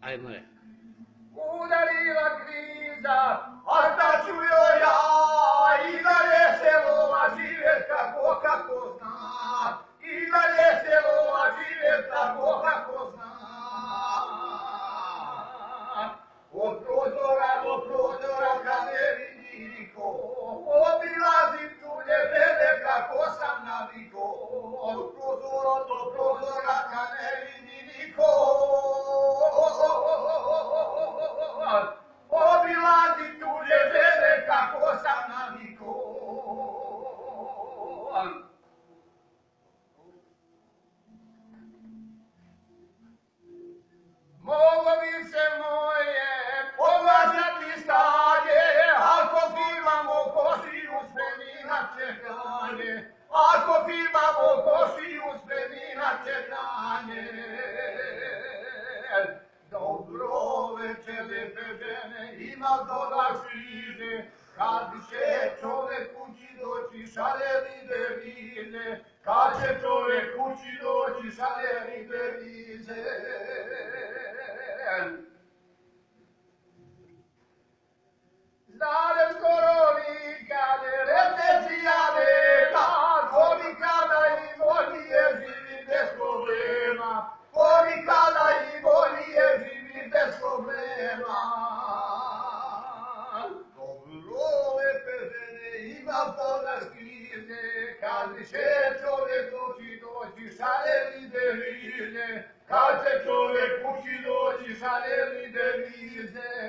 Ajmo re. Udarila kriza, a šta ću joj ja, i dalje se lova živjet kako zna, i dalje se lova živjet kako zna. Od prozora do prozora kad ne vidi niko, obilazim tulje vede kako sam naviko. Od prozora do prozora kad ne vidi niko, obilazim tulje vede kako sam naviko. Mogo bi se moje pogađati stanje, ako firmamo koši uspjeni na čekanje, ako firmamo koši uspjeni na čekanje. Dobro večer, lijepe žene, ima doda krize, kad će čovjek kući doći šaljeni devize, kad će čovjek kući doći šaljeni devize. Znadem skoro nikade, recesija nema, ko nikada i bolje živi bez problema, ko nikada i bolje živi bez problema. Dobro, lepe žene, ima podaš krize, kad će čovjek doći šaljeni devize, kad će čovjek kući doći šaljeni devize.